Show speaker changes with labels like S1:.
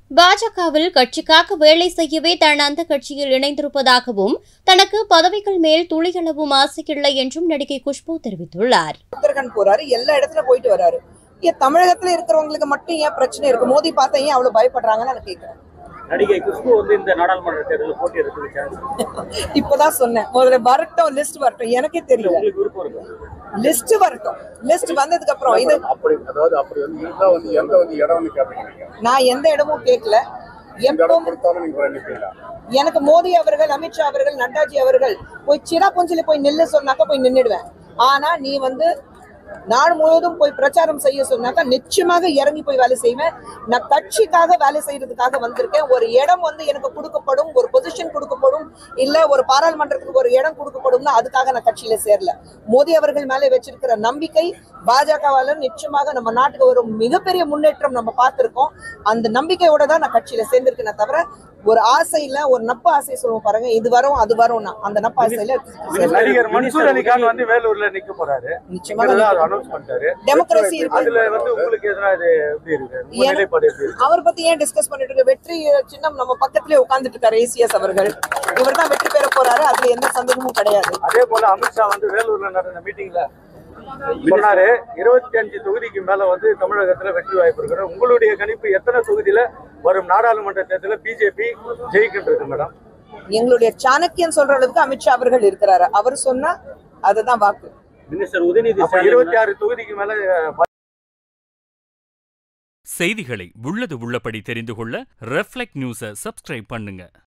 S1: பாஜகவில் கட்சிக்காக வேலை செய்யவே தான் அந்த கட்சியில் இணைந்திருப்பதாகவும் தனக்கு பதவிகள் மேல் துளியளவும் ஆசையில்லை என்றும் நடிகை குஷ்பு தெரிவித்துள்ளார்.
S2: உத்தரகண்ட் போறாரு, எல்லா இடத்துல போயிட்டு வராரு. தமிழகத்துல இருக்கிறவங்களுக்கு மட்டும் ஏன் பிரச்சனை இருக்கு? மோடி பார்த்தா ஏன் அவ்வளவு பயப்படுறாங்கன்னு நான் கேட்கிறேன்.
S3: நடிகை குஷ்பு இந்த நாடாளுமன்ற தேர்தலில் போட்டியிடுறதுக்கு
S2: இப்பதான் சொன்னேன், முதல்ல வரட்டும், லிஸ்ட் வரட்டும், எனக்கே தெரியல. லிஸ்ட் வரட்டும், லிஸ்ட் வந்ததுக்கு அப்புறம் இது நான் எந்த இடமும் கேட்கல. எனக்கு மோடி அவர்கள், அமித்ஷா அவர்கள், நட்டாஜி அவர்கள் போய் சிராபுஞ்சில போய் நில்லு சொன்னாக்கா போய் நின்னுடுவேன். ஆனா நீ நாடு முழுவதும் போய் பிரச்சாரம் செய்ய சொன்னாக்கா நிச்சயமாக இறங்கி போய் வேலை செய்வேன். நான் கட்சிக்காக வேலை செய்யறதுக்காக வந்திருக்கேன். ஒரு இடம் எனக்கு கொடுக்கப்படும், ஒரு பொசிஷன் கொடுக்கப்படும், இல்ல ஒரு பாராளுமன்றத்துக்கு ஒரு இடம் கொடுக்கப்படும்னா அதுக்காக நான் கட்சியில சேரல. மோடி அவர்கள் மேலே வச்சிருக்கிற நம்பிக்கை பாஜகவால நிச்சயமாக நம்ம நாட்டுக்கு ஒரு மிகப்பெரிய முன்னேற்றம் நம்ம பார்த்திருக்கோம். அந்த நம்பிக்கையோட தான் நான் கட்சியில சேர்ந்திருக்கேன். தவிர ஒரு ஆசை இல்ல, ஒரு நப்ப ஆசை சொல்லுவோம் பாருங்க, இது வரும் அது வரும், அந்த நப்ப ஆசையில
S3: நடிகர் மன்சூர் அலிகான் வேலூர்ல நிக்க போறாரு.
S2: டெமோக்ரஸி அவர் பத்தி ஏன் டிஸ்கஸ் பண்ணிட்டு இருக்க? வெற்றி சின்னம் நம்ம பக்கத்திலே உட்கார்ந்துட்டு இருக்காரு ஏசிஎஸ் அவர்கள். இவர் தான் வெற்றி பெற போறாரு, அதுல எந்த சந்தேகமும் கிடையாது.
S3: அதே போல அமித்ஷா வேலூர்ல நடந்த மீட்டிங்ல சொன்னாரு 25 தொகுதிக்கு மேல தமிழகத்துல வெற்றி வாய்ப்பு இருக்கு. உங்களுடைய கணிப்பு எத்தனை தொகுதியில வரும் நாடாளுமன்ற தேர்தலில் பிஜேபி ஜெயிக்கின்றது மேடம்?
S2: எங்களுடைய சாணக்கியன் சொல்ற அளவுக்கு அமித்ஷா அவர்கள் இருக்கிறாரு. அவர் சொன்னா அதுதான் வாக்கு.
S3: மினிஸ்டர் உதயநிதி 26 தொகுதிக்கு மேல.
S4: செய்திகளை உள்ளது உள்ளபடி தெரிந்து கொள்ள ரெஃப்ளெக்ட் நியூஸை சப்ஸ்கிரைப் பண்ணுங்க.